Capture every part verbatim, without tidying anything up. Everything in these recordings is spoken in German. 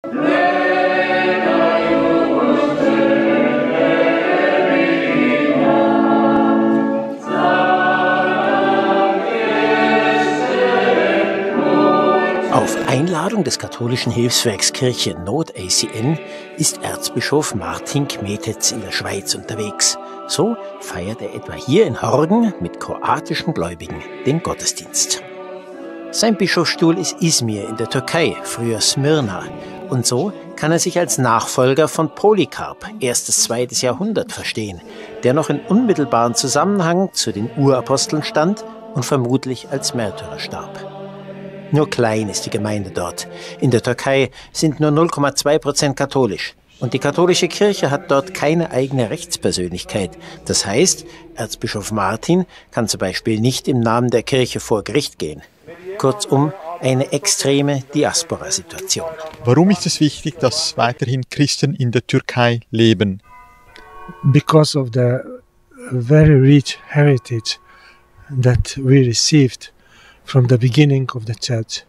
Auf Einladung des katholischen Hilfswerks Kirche Not A C N ist Erzbischof Martin Kmetec in der Schweiz unterwegs. So feiert er etwa hier in Horgen mit kroatischen Gläubigen den Gottesdienst. Sein Bischofsstuhl ist Izmir in der Türkei, früher Smyrna. Und so kann er sich als Nachfolger von Polycarp, erstes, zweites Jahrhundert, verstehen, der noch in unmittelbaren Zusammenhang zu den Uraposteln stand und vermutlich als Märtyrer starb. Nur klein ist die Gemeinde dort. In der Türkei sind nur null Komma zwei Prozent katholisch. Und die katholische Kirche hat dort keine eigene Rechtspersönlichkeit. Das heißt, Erzbischof Martin kann zum Beispiel nicht im Namen der Kirche vor Gericht gehen. Kurzum, eine extreme Diaspora-Situation. Warum ist es wichtig, dass weiterhin Christen in der Türkei leben? Because of the very rich heritage that we received from the beginning of the church.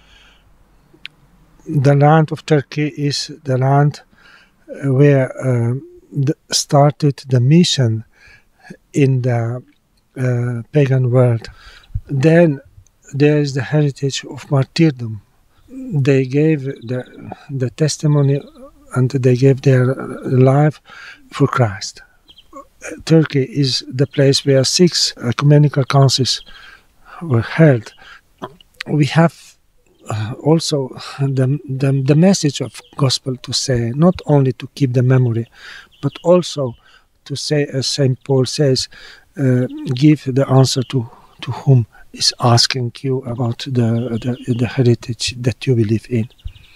The land of Turkey is the land where uh, the started the mission in the uh, pagan world. Then there is the heritage of martyrdom. They gave the, the testimony and they gave their life for Christ. Turkey is the place where six ecumenical councils were held. We have uh, also the, the, the message of gospel to say, not only to keep the memory, but also to say, as Saint Paul says, uh, give the answer to, to whom is asking you about the, the, the heritage that you believe in.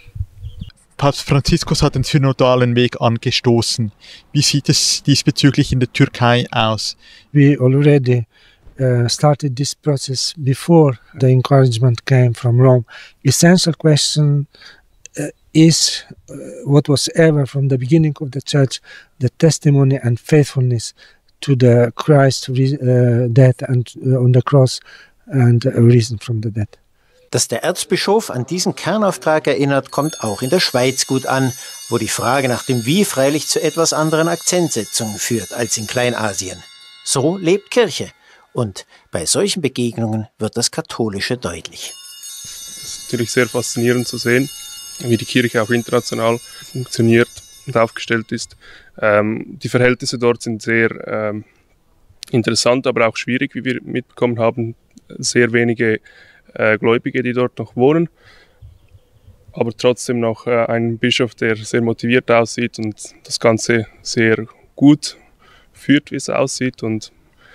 Papst Franziskus hat den synodalen Weg angestoßen. Wie sieht es diesbezüglich in der Türkei aus? We already Uh, started this process before the encouragement came from Rome. Essential question uh, is uh, what was ever from the beginning of the church, the testimony and faithfulness to the Christ uh, death and uh, on the cross and uh, risen from the dead. Dass der Erzbischof an diesen Kernauftrag erinnert, kommt auch in der Schweiz gut an, wo die Frage nach dem Wie freilich zu etwas anderen Akzentsetzungen führt als in Kleinasien. So lebt Kirche. Und bei solchen Begegnungen wird das Katholische deutlich. Es ist natürlich sehr faszinierend zu sehen, wie die Kirche auch international funktioniert und aufgestellt ist. Ähm, die Verhältnisse dort sind sehr ähm, interessant, aber auch schwierig, wie wir mitbekommen haben. Sehr wenige äh, Gläubige, die dort noch wohnen, aber trotzdem noch äh, ein Bischof, der sehr motiviert aussieht und das Ganze sehr gut führt, wie es aussieht. Und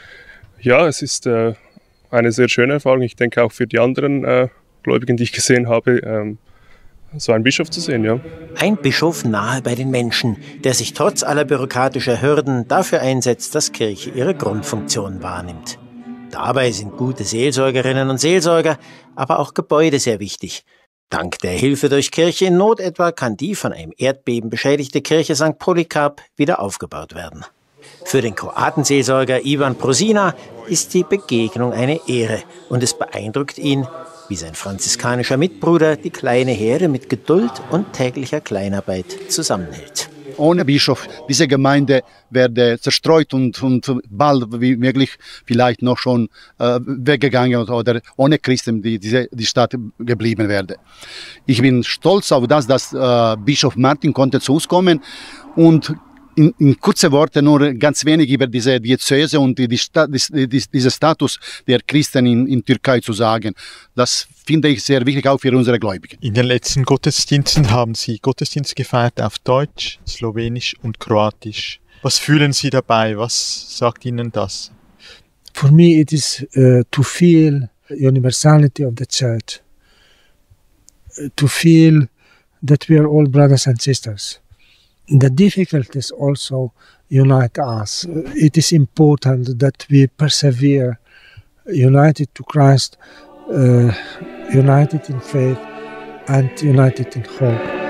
ja, es ist äh, eine sehr schöne Erfahrung. Ich denke auch für die anderen äh, Gläubigen, die ich gesehen habe, ähm, so einen Bischof zu sehen, ja. Ein Bischof nahe bei den Menschen, der sich trotz aller bürokratischer Hürden dafür einsetzt, dass Kirche ihre Grundfunktion wahrnimmt. Dabei sind gute Seelsorgerinnen und Seelsorger, aber auch Gebäude sehr wichtig. Dank der Hilfe durch Kirche in Not etwa kann die von einem Erdbeben beschädigte Kirche Sankt Polycarp wieder aufgebaut werden. Für den Kroatenseelsorger Ivan Prosina ist die Begegnung eine Ehre und es beeindruckt ihn, wie sein franziskanischer Mitbruder die kleine Herde mit Geduld und täglicher Kleinarbeit zusammenhält. Ohne Bischof, diese Gemeinde werde zerstreut und, und bald wie möglich vielleicht noch schon äh, weggegangen oder ohne Christen die, diese, die Stadt geblieben werde. Ich bin stolz auf das, dass äh, Bischof Martin konnte zu uns kommen und In, in kurze Worte nur ganz wenig über diese Diözese und die, die, die, die, diesen Status der Christen in, in Türkei zu sagen. Das finde ich sehr wichtig, auch für unsere Gläubigen. In den letzten Gottesdiensten haben Sie Gottesdienst gefeiert auf Deutsch, Slowenisch und Kroatisch. Was fühlen Sie dabei? Was sagt Ihnen das? For me it is uh, to feel the universality of the church. Uh, to feel that we are all brothers and sisters. The difficulties also unite us. It is important that we persevere, united to Christ, uh, united in faith and united in hope.